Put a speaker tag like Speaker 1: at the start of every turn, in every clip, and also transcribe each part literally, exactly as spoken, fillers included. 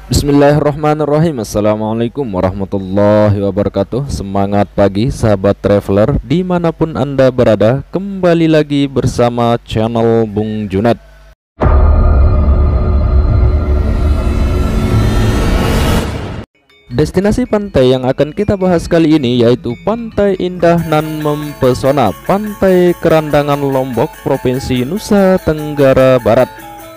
Speaker 1: Bismillahirrahmanirrahim. Assalamualaikum warahmatullahi wabarakatuh. Semangat pagi sahabat traveler dimanapun anda berada. Kembali lagi bersama channel Bung Juned. Destinasi pantai yang akan kita bahas kali ini yaitu Pantai Indah nan Mempesona, Pantai Kerandangan Lombok, Provinsi Nusa Tenggara Barat.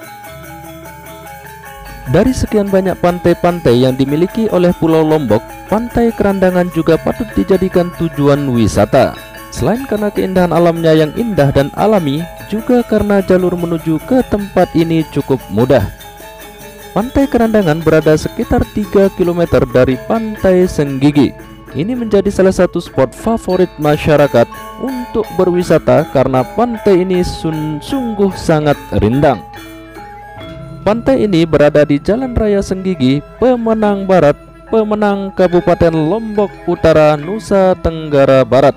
Speaker 1: Dari sekian banyak pantai-pantai yang dimiliki oleh Pulau Lombok, Pantai Kerandangan juga patut dijadikan tujuan wisata. Selain karena keindahan alamnya yang indah dan alami, juga karena jalur menuju ke tempat ini cukup mudah. Pantai Kerandangan berada sekitar tiga kilometer dari Pantai Senggigi. Ini menjadi salah satu spot favorit masyarakat untuk berwisata karena pantai ini sun sungguh sangat rindang. Pantai ini berada di Jalan Raya Senggigi, Pemenang Barat, Pemenang Kabupaten Lombok Utara, Nusa Tenggara Barat.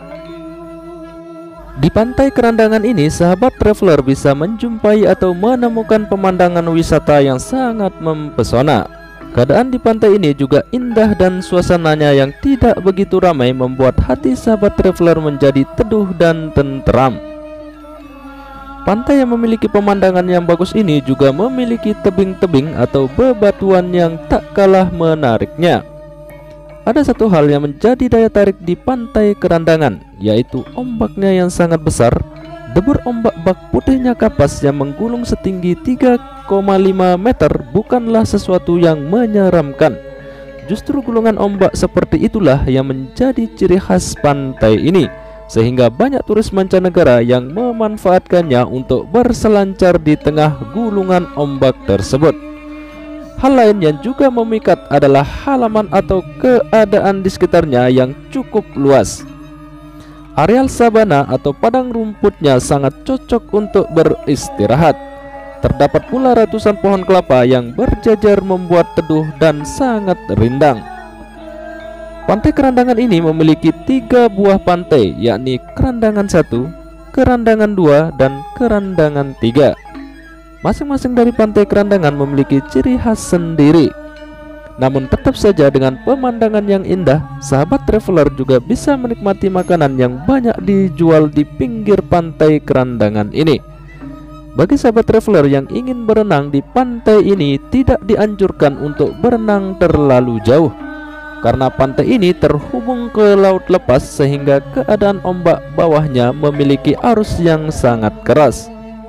Speaker 1: Di Pantai Kerandangan ini, sahabat traveler bisa menjumpai atau menemukan pemandangan wisata yang sangat mempesona. Keadaan di pantai ini juga indah dan suasananya yang tidak begitu ramai membuat hati sahabat traveler menjadi teduh dan tenteram. Pantai yang memiliki pemandangan yang bagus ini juga memiliki tebing-tebing atau bebatuan yang tak kalah menariknya. Ada satu hal yang menjadi daya tarik di Pantai Kerandangan, yaitu ombaknya yang sangat besar. Debur ombak bak putihnya kapas yang menggulung setinggi tiga koma lima meter bukanlah sesuatu yang menyeramkan. Justru gulungan ombak seperti itulah yang menjadi ciri khas pantai ini, sehingga banyak turis mancanegara yang memanfaatkannya untuk berselancar di tengah gulungan ombak tersebut. Hal lain yang juga memikat adalah halaman atau keadaan di sekitarnya yang cukup luas. Areal sabana atau padang rumputnya sangat cocok untuk beristirahat. Terdapat pula ratusan pohon kelapa yang berjajar membuat teduh dan sangat rindang. Pantai Kerandangan ini memiliki tiga buah pantai, yakni Kerandangan satu, Kerandangan dua, dan Kerandangan tiga. Masing-masing dari Pantai Kerandangan memiliki ciri khas sendiri. Namun tetap saja dengan pemandangan yang indah, sahabat traveler juga bisa menikmati makanan yang banyak dijual di pinggir Pantai Kerandangan ini. Bagi sahabat traveler yang ingin berenang di pantai ini, tidak dianjurkan untuk berenang terlalu jauh, karena pantai ini terhubung ke laut lepas sehingga keadaan ombak bawahnya memiliki arus yang sangat keras.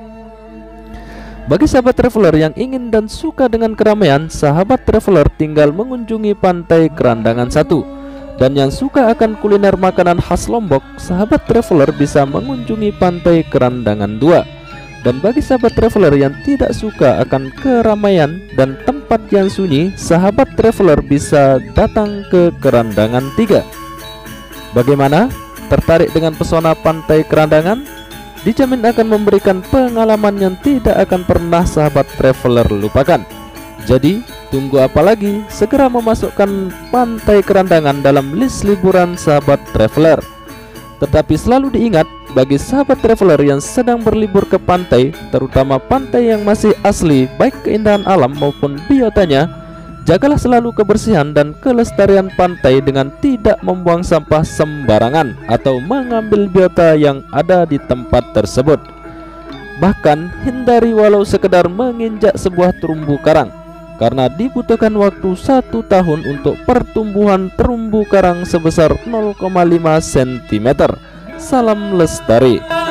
Speaker 1: Bagi sahabat traveler yang ingin dan suka dengan keramaian, sahabat traveler tinggal mengunjungi Pantai Kerandangan satu. Dan yang suka akan kuliner makanan khas Lombok, sahabat traveler bisa mengunjungi Pantai Kerandangan dua. Dan bagi sahabat traveler yang tidak suka akan keramaian dan tempat yang sunyi, sahabat traveler bisa datang ke Kerandangan tiga. Bagaimana? Tertarik dengan pesona Pantai Kerandangan? Dijamin akan memberikan pengalaman yang tidak akan pernah sahabat traveler lupakan. Jadi, tunggu apa lagi? Segera memasukkan Pantai Kerandangan dalam list liburan sahabat traveler. Tetapi selalu diingat, bagi sahabat traveler yang sedang berlibur ke pantai, terutama pantai yang masih asli, baik keindahan alam maupun biotanya, jagalah selalu kebersihan dan kelestarian pantai dengan tidak membuang sampah sembarangan atau mengambil biota yang ada di tempat tersebut. Bahkan hindari walau sekedar menginjak sebuah terumbu karang, karena dibutuhkan waktu satu tahun untuk pertumbuhan terumbu karang sebesar nol koma lima sentimeter. Salam lestari.